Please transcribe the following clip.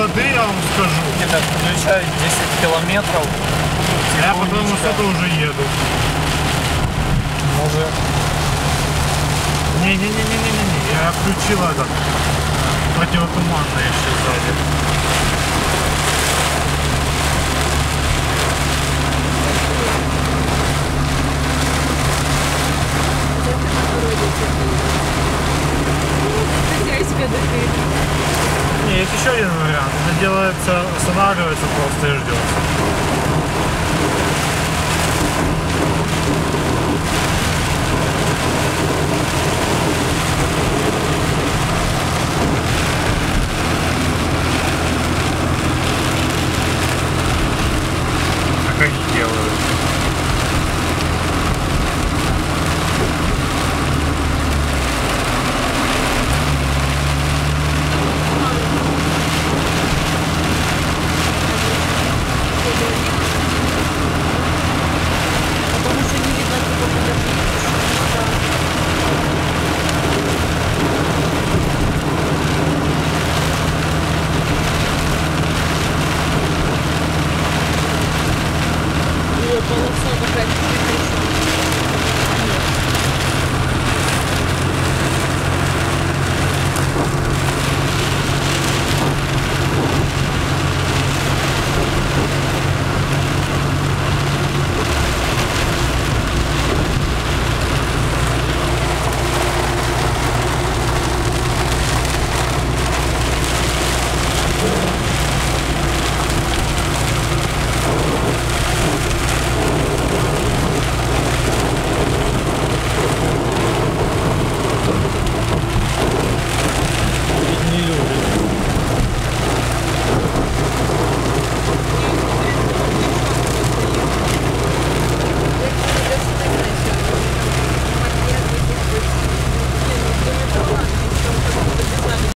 воды, я вам скажу. Где-то включаю 10 километров. Я потому что это уже еду. Может. Не-не-не-не-не-не. Я включил этот противотуманный еще сзади. Не, есть еще один вариант. Это делается, останавливается просто и ждется.